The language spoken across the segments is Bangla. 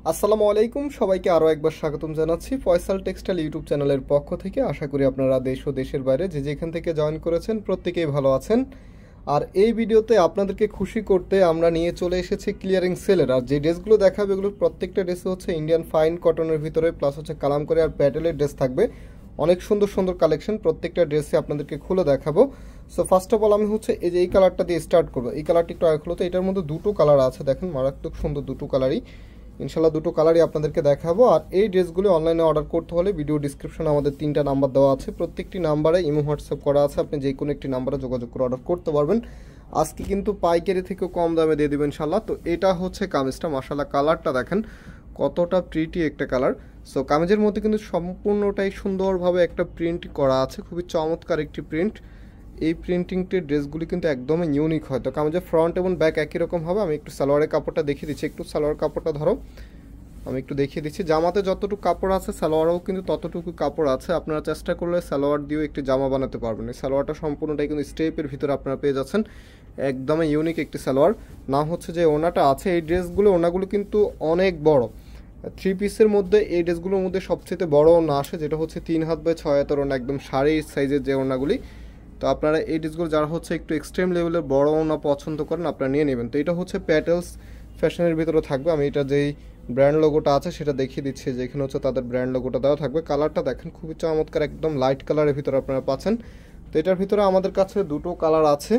আসসালামু আলাইকুম, সবাইকে আরও একবার স্বাগতম জানাচ্ছি ফয়সাল টেক্সটাইল ইউটিউব চ্যানেলের পক্ষ থেকে। আশা করি আপনারা দেশ ও দেশের বাইরে যে যেখান থেকে জয়েন করেছেন প্রত্যেকেই ভালো আছেন। আর এই ভিডিওতে আপনাদেরকে খুশি করতে আমরা নিয়ে চলে এসেছি ক্লিয়ারিং সেলের। আর যে ড্রেসগুলো দেখাবে এগুলোর প্রত্যেকটা ড্রেসে হচ্ছে ইন্ডিয়ান ফাইন কটনের ভিতরে প্লাস হচ্ছে কালামকারী আর প্যাটেলের ড্রেস থাকবে। অনেক সুন্দর সুন্দর কালেকশন, প্রত্যেকটা ড্রেসে আপনাদেরকে খুলে দেখাবো। সো ফার্স্ট অফ অল আমি হচ্ছে এই কালারটা দিয়ে স্টার্ট করবো। এই কালারটি একটু আগে খুলো তো। এটার মধ্যে দুটো কালার আছে, দেখেন মারাত্মক সুন্দর দুটো কালারই। ইনশাল্লাহ দুটো কালারই আপনাদেরকে দেখাবো। আর এই ড্রেসগুলো অনলাইনে অর্ডার করতে হলে ভিডিও ডিসক্রিপশনে আমাদের 3টা নাম্বার দেওয়া আছে, প্রত্যেকটি নাম্বারে ইমো হোয়াটসঅ্যাপ করা আছে, আপনি যে কোনো একটি নাম্বারে যোগাযোগ করে অর্ডার করতে পারবেন। আজকে কিন্তু পাইকারি থেকেও কম দামে দিয়ে দেবেন ইনশাল্লাহ। তো এটা হচ্ছে কামিজটা, মাশাল্লাহ কালারটা দেখেন কতটা প্রিটি একটা কালার। সো কামিজের মধ্যে কিন্তু সম্পূর্ণটাই সুন্দরভাবে একটা প্রিন্ট করা আছে, খুবই চমৎকার একটি প্রিন্ট। এই প্রিন্টিংটির ড্রেসগুলি কিন্তু একদমই ইউনিক হয়। তো কামিজের ফ্রন্ট এবং ব্যাক একই রকম হবে। আমি একটু সালোয়ারের কাপড়টা দেখিয়ে দিচ্ছি, একটু সালোয়ার কাপড়টা ধরো, আমি একটু দেখিয়ে দিচ্ছি। জামাতে যতটুকু কাপড় আছে সালোয়ারেও কিন্তু ততটুকু কাপড় আছে। আপনারা চেষ্টা করলে সালোয়ার দিয়েও একটি জামা বানাতে পারবেন। এই সালোয়ারটা সম্পূর্ণটাই কিন্তু স্টেপের ভিতরে আপনারা পেয়ে যাচ্ছেন, একদমই ইউনিক একটি সালোয়ার। না হচ্ছে যে ওনাটা আছে, এই ড্রেসগুলো ওনাগুলো কিন্তু অনেক বড়। 3 পিসের মধ্যে এই ড্রেসগুলোর মধ্যে সবচেয়ে বড় ওনা আসে, যেটা হচ্ছে 3 হাত বাই 6 হাতের ওনা, একদম শাড়ি সাইজের যে ওনাগুলি। তো আপনারা এই ড্রেসগুলো যারা হচ্ছে একটু এক্সট্রিম লেভেলের বড় ওনা পছন্দ করেন আপনারা নিয়ে নেবেন। তো এটা হচ্ছে প্যাটেলস ফ্যাশনের ভিতরে থাকবে। আমি এটা যেই ব্র্যান্ড লোগোটা আছে সেটা দেখিয়ে দিচ্ছি, যে এখানে হচ্ছে তাদের ব্র্যান্ড লোগোটা দেওয়া থাকবে। কালারটা দেখেন খুবই চমৎকার, একদম লাইট কালারের ভিতরে আপনারা পাচ্ছেন। তো এটার ভিতরে আমাদের কাছে দুটো কালার আছে,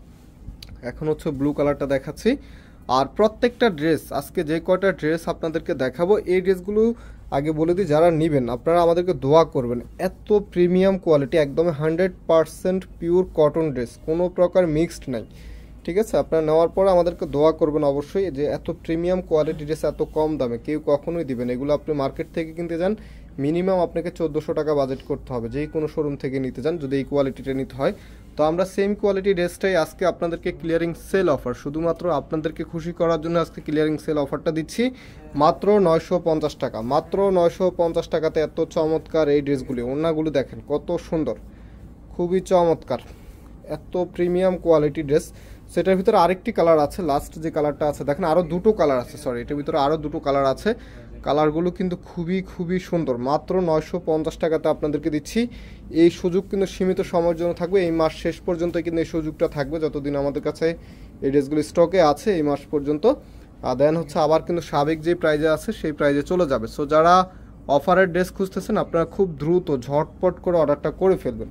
এখন হচ্ছে ব্লু কালারটা দেখাচ্ছি। আর প্রত্যেকটা ড্রেস আজকে যে কয়টা ড্রেস আপনাদেরকে দেখাবো এই ড্রেসগুলো আগে বলে দিই, যারা নেবেন আপনারা আমাদেরকে দোয়া করবেন। এত প্রিমিয়াম কোয়ালিটি, একদম 100% পিওর কটন ড্রেস, কোনো প্রকার মিক্সড নাই, ঠিক আছে? আপনারা নেওয়ার পরে আমাদেরকে দোয়া করবেন অবশ্যই, যে এত প্রিমিয়াম কোয়ালিটি ড্রেস এত কম দামে কেউ কখনোই দিবেন। এগুলো আপনি মার্কেট থেকে কিনতে যান মিনিমাম আপনাকে 1400 টাকা বাজেট করতে হবে, যেই কোনো শোরুম থেকে নিতে যান যদি এই কোয়ালিটিটা নিতে হয়। তো আমরা সেম কোয়ালিটি ড্রেসটাই আজকে আপনাদেরকে ক্লিয়ারিং সেল অফার, শুধুমাত্র আপনাদেরকে খুশি করার জন্য আজকে ক্লিয়ারিং সেল অফারটা দিচ্ছি মাত্র 950 টাকা। মাত্র 950 টাকাতে এত চমৎকার এই ড্রেসগুলি, ওড়নাগুলো দেখেন কত সুন্দর, খুবই চমৎকার, এত প্রিমিয়াম কোয়ালিটি ড্রেস। সেটার ভিতরে আরেকটি কালার আছে, লাস্ট যে কালারটা আছে দেখেন, আরও দুটো কালার আছে, সরি এটার ভিতরে আরও দুটো কালার আছে। কালারগুলো কিন্তু খুবই খুবই সুন্দর। মাত্র 950 টাকাতে আপনাদেরকে দিচ্ছি। এই সুযোগ কিন্তু সীমিত সময়ের জন্য থাকবে, এই মাস শেষ পর্যন্ত কিন্তু এই সুযোগটা থাকবে, যতদিন আমাদের কাছে এই ড্রেসগুলো স্টকে আছে এই মাস পর্যন্ত। দেন হচ্ছে আবার কিন্তু সাবেক যে প্রাইজে আছে সেই প্রাইজে চলে যাবে। সো যারা অফারের ড্রেস খুঁজতেছেন আপনারা খুব দ্রুত ঝটপট করে অর্ডারটা করে ফেলবেন,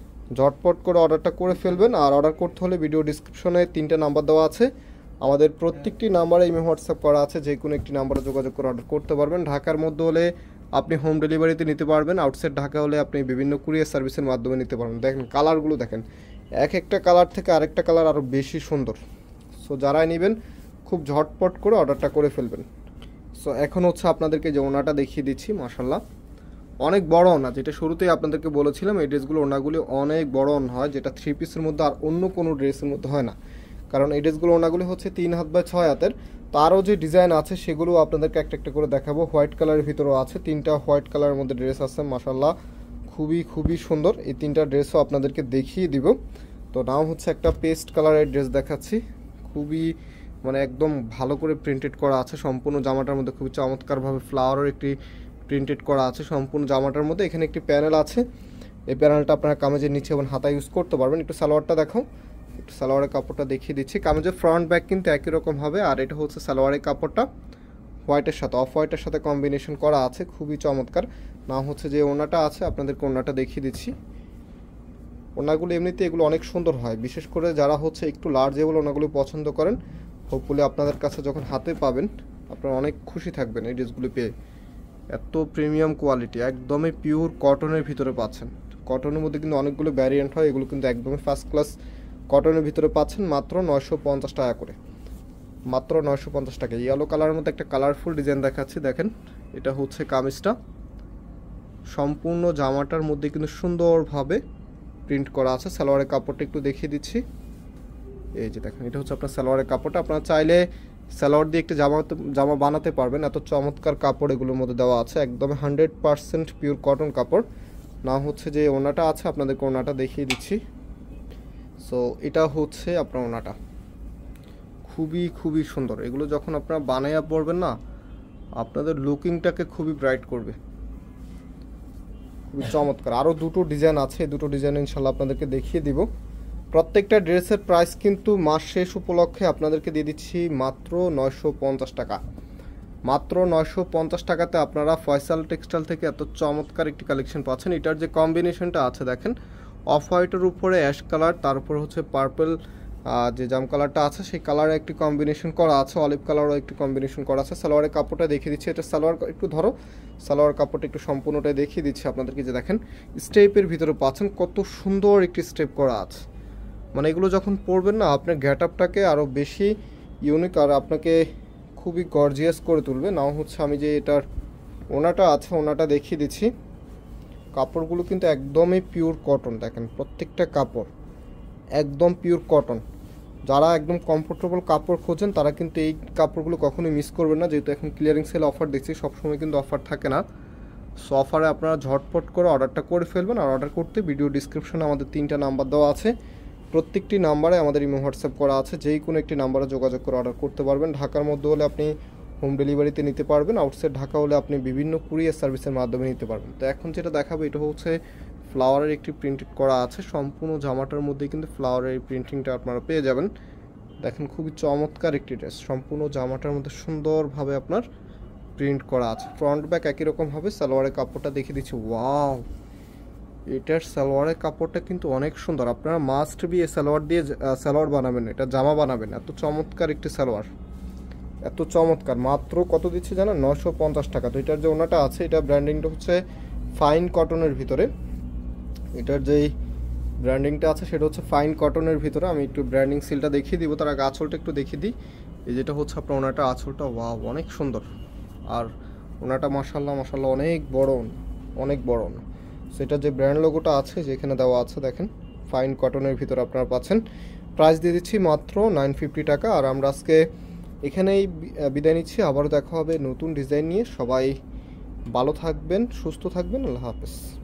ঝটপট করে অর্ডারটা করে ফেলবেন। আর অর্ডার করতে হলে ভিডিও ডিসক্রিপশনে 3টা নাম্বার দেওয়া আছে, আমাদের প্রত্যেকটি নাম্বারে ইমেল হোয়াটসঅ্যাপ করা আছে, যে কোনো একটি নাম্বারে যোগাযোগ করে অর্ডার করতে পারবেন। ঢাকার মধ্যে হলে আপনি হোম ডেলিভারিতে নিতে পারবেন, আউটসাইড ঢাকা হলে আপনি বিভিন্ন কুরিয়ার সার্ভিসের মাধ্যমে নিতে পারবেন। দেখেন কালারগুলো দেখেন, এক একটা কালার থেকে আরেকটা কালার আরও বেশি সুন্দর। সো যারাই নেবেন খুব ঝটপট করে অর্ডারটা করে ফেলবেন। সো এখন হচ্ছে আপনাদেরকে যে ওনাটা দেখিয়ে দিচ্ছি, মাশাল্লাহ অনেক বড় ওনা, যেটা শুরুতেই আপনাদেরকে বলেছিলাম এই ড্রেসগুলো ওনাগুলি অনেক বড় ওনা হয়, যেটা 3 পিসের মধ্যে আর অন্য কোনো ড্রেসের মধ্যে হয় না। কারণ এই ড্রেসগুলো ওনাগুলি হচ্ছে 3 হাত বাই 6 হাতের। তো আরও যে ডিজাইন আছে সেগুলো আপনাদেরকে একটা একটা করে দেখাবো। হোয়াইট কালারের ভিতরেও আছে, 3টা হোয়াইট কালারের মধ্যে ড্রেস আছে, মাশাল্লাহ খুবই খুবই সুন্দর। এই 3টা ড্রেসও আপনাদেরকে দেখিয়ে দিব। তো নাও হচ্ছে একটা পেস্ট কালারের ড্রেস দেখাচ্ছি, খুবই মানে একদম ভালো করে প্রিন্টেড করা আছে সম্পূর্ণ জামাটার মধ্যে, খুবই চমৎকারভাবে ফ্লাওয়ারের একটি প্রিন্টেড করা আছে সম্পূর্ণ জামাটার মধ্যে। এখানে একটি প্যানেল আছে, এই প্যানেলটা আপনারা কামিজের নিচে এবং হাতায় ইউজ করতে পারবেন। একটু সালোয়ারটা দেখো, একটু সালোয়ারের কাপড়টা দেখিয়ে দিচ্ছি। কামিজের ফ্রন্ট ব্যাক কিন্তু একই রকম হবে। আর এটা হচ্ছে সালোয়ারের কাপড়টা হোয়াইটের সাথে, অফ হোয়াইটের সাথে কম্বিনেশন করা আছে, খুবই চমৎকার। না হচ্ছে যে ওনাটা আছে, আপনাদেরকে ওনাটা দেখিয়ে দিচ্ছি। ওনাগুলো এমনিতে এগুলো অনেক সুন্দর হয়, বিশেষ করে যারা হচ্ছে একটু লার্জেবল ওনাগুলো পছন্দ করেন, হোপফুলি আপনাদের কাছে যখন হাতে পাবেন আপনারা অনেক খুশি থাকবেন এই ড্রেসগুলো পেয়ে। এত প্রিমিয়াম কোয়ালিটি, একদমই পিওর কটনের ভিতরে পাচ্ছেন। কটনের মধ্যে কিন্তু অনেকগুলো ভ্যারিয়েন্ট হয়, এগুলো কিন্তু একদমই ফার্স্ট ক্লাস কটনের ভিতরে পাচ্ছেন মাত্র 950 টাকা করে, মাত্র 950 টাকা। ইয়েলো কালারের মধ্যে একটা কালারফুল ডিজাইন দেখাচ্ছি, দেখেন এটা হচ্ছে কামিজটা, সম্পূর্ণ জামাটার মধ্যে কিন্তু সুন্দরভাবে প্রিন্ট করা আছে। সালোয়ারের কাপড়টা একটু দেখিয়ে দিচ্ছি, এই যে দেখেন এটা হচ্ছে আপনার সালোয়ারের কাপড়টা। আপনারা চাইলে সালোয়ার দিয়ে একটি জামা বানাতে পারবেন, এত চমৎকার কাপড় এগুলোর মধ্যে দেওয়া আছে, একদম 100% পিওর কটন কাপড়। না হচ্ছে যে ওনাটা আছে, আপনাদেরকে ওনাটা দেখিয়ে দিচ্ছি। সো এটা হচ্ছে আপনার ওনাটা, খুবই খুবই সুন্দর। এগুলো যখন আপনারা বানাইয়া পরবেন না আপনাদের লুকিংটাকে খুবই ব্রাইট করবে, খুবই চমৎকার। আরও দুটো ডিজাইন আছে, দুটো ডিজাইন ইনশাল্লাহ আপনাদেরকে দেখিয়ে দিব। প্রত্যেকটা ড্রেসের প্রাইস কিন্তু মাস শেষ উপলক্ষে আপনাদেরকে দিয়ে দিচ্ছি মাত্র 950 টাকা। মাত্র 950 টাকাতে আপনারা ফয়সাল টেক্সটাইল থেকে এত চমৎকার একটি কালেকশন পাচ্ছেন। এটার যে কম্বিনেশনটা আছে দেখেন, অফ হোয়াইটের উপরে অ্যাশ কালার, তারপর হচ্ছে পার্পল যে জাম কালারটা আছে সেই কালারে একটি কম্বিনেশন করা আছে, অলিভ কালারও একটি কম্বিনেশন করা আছে। সালোয়ারের কাপড়টা দেখিয়ে দিচ্ছি, এটা সালোয়ার একটু ধরো, সালোয়ার কাপড়টা একটু সম্পূর্ণটাই দেখিয়ে দিচ্ছি আপনাদেরকে। যে দেখেন স্টেপের ভিতরে পাচ্ছেন কত সুন্দর একটি স্টেপ করা আছে, মানে এগুলো যখন পরবেন না আপনার গেট আপটাকে আরও বেশি ইউনিক আর আপনাকে খুবই গর্জিয়াস করে তুলবে। নাও হচ্ছে আমি যে এটার ওনাটা আছে ওনাটা দেখিয়ে দিচ্ছি। কাপড়গুলো কিন্তু একদমই পিওর কটন, দেখেন প্রত্যেকটা কাপড় একদম পিওর কটন। যারা একদম কমফোর্টেবল কাপড় খোঁজেন তারা কিন্তু এই কাপড়গুলো কখনোই মিস করবেন না, যেহেতু এখন ক্লিয়ারিং সেল অফার দিচ্ছি, সবসময় কিন্তু অফার থাকে না। সো অফারে আপনারা ঝটপট করে অর্ডারটা করে ফেলবেন। আর অর্ডার করতে ভিডিও ডিসক্রিপশনে আমাদের 3টা নাম্বার দেওয়া আছে, প্রত্যেকটি নাম্বারে আমাদের ইমো হোয়াটসঅ্যাপ করা আছে, যেই কোনো একটি নাম্বারে যোগাযোগ করে অর্ডার করতে পারবেন। ঢাকার মধ্যে হলে আপনি হোম ডেলিভারিতে নিতে পারবেন, আউটসাইড ঢাকা হলে আপনি বিভিন্ন কুরিয়ার সার্ভিসের মাধ্যমে নিতে পারবেন। তো এখন যেটা দেখাবো এটা হচ্ছে ফ্লাওয়ারের একটি প্রিন্ট করা আছে, সম্পূর্ণ জামাটার মধ্যে কিন্তু ফ্লাওয়ারের প্রিন্টিংটা আপনারা পেয়ে যাবেন। দেখেন খুবই চমৎকার একটি ড্রেস, সম্পূর্ণ জামাটার মধ্যে সুন্দরভাবে আপনার প্রিন্ট করা আছে, ফ্রন্ট ব্যাক একই রকম হবে। সালোয়ারের কাপড়টা দেখিয়ে দিচ্ছি, ওয়াও এটার সালোয়ারের কাপড়টা কিন্তু অনেক সুন্দর। আপনারা মাস্ট বি এ সালোয়ার দিয়ে সালোয়ার বানাবেন, এটা জামা বানাবেন। এত চমৎকার একটি সালোয়ার, এত চমৎকার। মাত্র কত দিচ্ছে জানেন? 950 টাকা। তো এটার যে ওনাটা আছে এটা ব্র্যান্ডিংটা হচ্ছে ফাইন কটনের ভিতরে, এটার যেই ব্র্যান্ডিংটা আছে সেটা হচ্ছে ফাইন কটনের ভিতরে। আমি একটু ব্র্যান্ডিং সিলটা দেখিয়ে দিব, তার আগে আঁচলটা একটু দেখিয়ে দিই। এই যেটা হচ্ছে আপনার ওনাটা, আঁচলটা ওয়াও অনেক সুন্দর, আর ওনাটা মাশাল্লাহ মাশাল্লাহ অনেক বড়, অনেক বড়। সেটা যে ব্র্যান্ড লোগোটা আছে যেখানে দেওয়া আছে দেখেন, ফাইন কটনের ভিতরে আপনারা পাচ্ছেন। প্রাইস দিয়ে দিচ্ছি মাত্র 950 টাকা। আর আমরা আজকে এখানেই বিদায় নিচ্ছি, আবারও দেখা হবে নতুন ডিজাইন নিয়ে। সবাই ভালো থাকবেন, সুস্থ থাকবেন, আল্লাহ হাফেজ।